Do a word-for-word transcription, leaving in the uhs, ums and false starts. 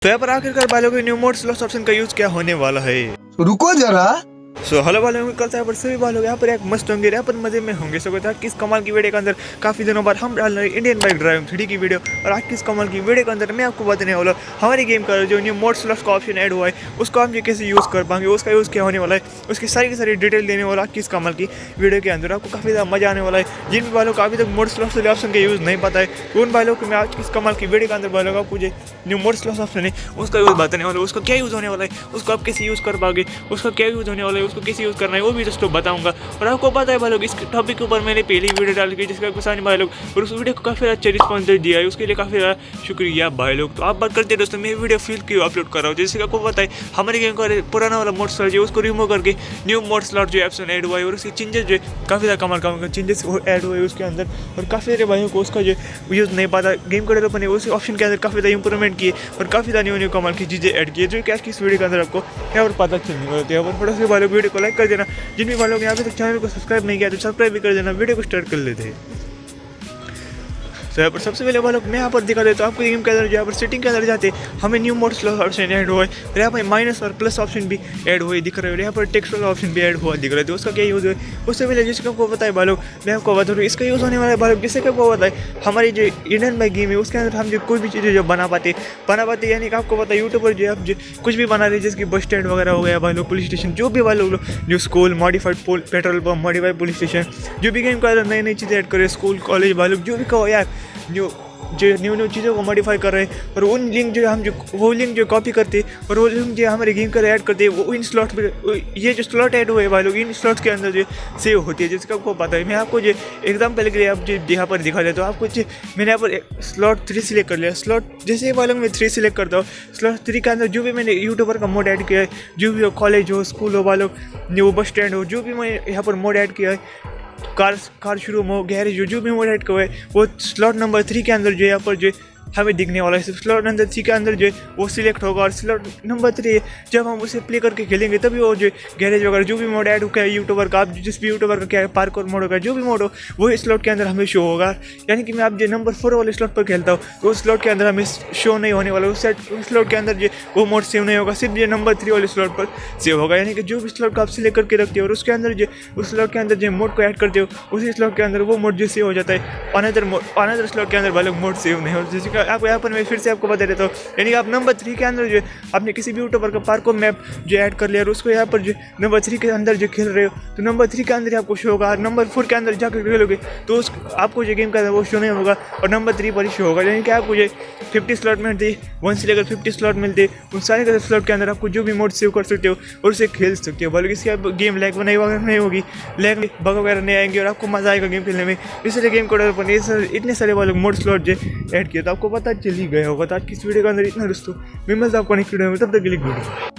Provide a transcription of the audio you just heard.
तो यहाँ पर आखिरकार भाई लोग न्यू मोड स्लॉट्स ऑप्शन का यूज क्या होने वाला है। रुको जरा। सो हेलो भाई लोग, कल यहाँ पर सभी भाई लोग यहाँ पर एक मस्त होंगे, यहाँ पर मजे में होंगे। सो था किस कमाल की वीडियो के अंदर काफी दिनों बाद हम डाल रहे हैं इंडियन बाइक ड्राइविंग थ्री की वीडियो। और आज किस कमाल की वीडियो के अंदर मैं आपको बताने वाला हमारी गेम का जो न्यू मोड स्लॉट्स का ऑप्शन ऐड हुआ है उसको हम ये कैसे यूज़ कर पाएंगे, उसका यूज़ क्या होने वाला है, उसकी सारी की सारी डिटेल देने वाला किस कमाल की वीडियो के अंदर। आपको काफ़ी ज़्यादा मजा आने वाला है। जिन भी भाई लोग अभी तक मोड स्लॉट्स वाले ऑप्शन का यूज़ नहीं पता है उन भाई लोग को मैं आज किस कमाल की वीडियो के अंदर भाई लोग आपको जो न्यू मोड स्लॉट्स ऑप्शन है उसका यूज़ बताने वाला है, उसका क्या यूज़ होने वाला है, उसको आप कैसे यूज़ कर पाओगे, उसका क्या यूज़ होने वाला है, उसको कैसे यूज़ करना है वो भी दोस्तों बताऊंगा। और आपको पता है भाई लोग इस टॉपिक के ऊपर मैंने पहली वीडियो डाली थी जिसका कुछ भाई लोग और उस वीडियो को काफ़ी अच्छा रिस्पॉन्स दिया है, उसके लिए काफ़ी ज़्यादा शुक्रिया भाई लोग। तो आप बात करते दोस्तों मैं वीडियो फील क्यों अपलोड कर रहा हूँ, जैसे आपको पता है हमारे गेम का पुराना वाला मोड स्लॉट जो उसको रिमूव करके न्यू मोड स्लॉट जो ऑप्शन ऐड हुआ है और उसके चेंजेस जो काफ़ी ज़्यादा कमाल का चेंजेस ऐड हुए उसके अंदर। और काफ़ी सारे भाइयों को उसका जो यूज़ नहीं पाता गेम का डेवलपर ने उस ऑप्शन के अंदर काफ़ी ज़्यादा इंप्रूवमेंट किए और काफ़ी ज़्यादा न्यू न्यू कमाल की चीज़ें ऐड की जो कि आज की इस वीडियो के अंदर आपको यहाँ पर पता चलने वाली है। और थोड़ा सा भाई लोग वीडियो को लाइक कर देना, जिन भी भाई लोग यहाँ पे तक चैनल को सब्सक्राइब नहीं किया तो सब्सक्राइब भी कर देना। वीडियो को स्टार्ट कर लेते हैं। तो यहाँ पर सबसे पहले वालों मैं यहाँ पर दिखा देता हूँ आपको गेम के अंदर यहाँ पर सेटिंग के अंदर जाते हमें new mod slot option add हुआ है और यहाँ पर माइनस और प्लस ऑप्शन भी ऐड हुए दिख रहे हैं और यहाँ पर टेक्स्ट वाला ऑप्शन भी ऐड हुआ दिख रहा है। तो उसका क्या यूज़ है उससे पहले जिसको आपको पता है भाई मैं आपको बता दूँ इसका यूज़ होने वाला है भाई जिससे आपको पता है हमारी जो इंडियन बाइक गेम है उसके अंदर हम जो कोई भी चीज़ें जो बना पाते बना पाते यानी कि आपको पता है यूट्यूब पर जो आप जो कुछ भी बना रहे जैसे कि बस स्टैंड वगैरह हो गया भाई लोग, पुलिस स्टेशन जो भी भाई लोग जो school modified petrol pump modified police station जो भी गेम के अंदर नई नई चीज़ें ऐड करे स्कूल कॉलेज भाई लोग जो भी कहो यार जो जो न्यू न्यू चीज़ों को मॉडिफाई कर रहे हैं और उन लिंक जो हम जो वो लिंक जो कॉपी करते हैं और वो लिंक जो हमारे गेम का ऐड करते हैं वो इन स्लॉट पे ये जो स्लॉट ऐड हुए हैं भाई लोग इन स्लॉट के अंदर जो सेव होती है जिसका आपको पता है। मैं आपको जो एग्जाम्पल के लिए आप जो यहाँ पर दिखा देता हूँ आपको जो मैंने यहाँ पर स्लॉट थ्री सिलेक्ट कर लिया। स्लॉट जैसे भाई लोग मैं थ्री सिलेक्ट करता हूँ स्लॉट थ्री के अंदर जो भी मैंने यूट्यूबर का मोड ऐड किया है जो भी हो कॉलेज हो स्कूल हो भाई लोग जो बस स्टैंड हो जो भी मैंने यहाँ पर मोड ऐड किया है कार कार शोरूम हो गैरेज जो जो भी मोड ऐड किया है वो स्लॉट नंबर थ्री के अंदर जो यहाँ पर जो हमें दिखने वाला है। स्लॉट नंबर थ्री के अंदर जो वो सिलेक्ट होगा और स्लॉट नंबर थ्री जब हम उसे प्ले करके खेलेंगे तभी वो जो गैरेज वगैरह जो भी मोड ऐड हो है यूट्यूबर का आप जिस भी यूट्यूबर का क्या है पार्कोर मोड होगा जो भी मोड हो वही स्लॉट के अंदर हमें शो होगा। यानी कि मैं आप जो नंबर फोर वाले स्लॉट पर खेलता हूँ तो उस स्लॉट के अंदर हमें शो नहीं होने वाला, उस स्लॉट के अंदर जो वो मोड सेव नहीं होगा, सिर्फ जो नंबर थ्री वाले स्लॉट पर सेव होगा। यानी कि जो भी स्लॉट को आप सिलेक्ट करके रखते हो और उसके अंदर जो उस स्लॉट के अंदर जो मोड को ऐड करते हो उसी स्लॉट के अंदर वो मोड जो सेव हो जाता है अनदर मोड अनदर स्लॉट के अंदर वाले मोड सेव नहीं होता। जैसे कि आप यहाँ पर मैं फिर से आपको बता देता हूँ यानी कि आप नंबर थ्री के अंदर जो आपने किसी भी यूट्यूबर का पार्कोर मैप जो ऐड कर लिया और उसको यहाँ पर जो नंबर थ्री के अंदर जो खेल रहे हो तो नंबर थ्री के अंदर आपको शो होगा। नंबर फोर के अंदर जाकर खेलोगे तो उस आपको जो गेम का वो शो नहीं होगा और नंबर थ्री पर ही शो होगा। यानी कि आपको जो फिफ्टी स्लॉट मिलते वन से लेकर फिफ्टी स्लॉट मिलते उन सारे के स्लॉट के अंदर आपको जो भी मोड सेव कर सकते हो और उसे खेल सकते हो। बल्कि इसकी गेम लैग नहीं वगैरह नहीं होगी, लैग बग वगैरह नहीं आएंगे और आपको मजा आएगा गेम खेलने में। इसलिए गेम को डेवलपर ने इतने सारे वाले मोड स्लॉट जो ऐड किया तो आपको पता चल ही गया होगा। तो आज की इस वीडियो के अंदर इतना दोस्तों मैं मिलता आपको नेक्स्ट वीडियो में, तब तक के लिए गुड।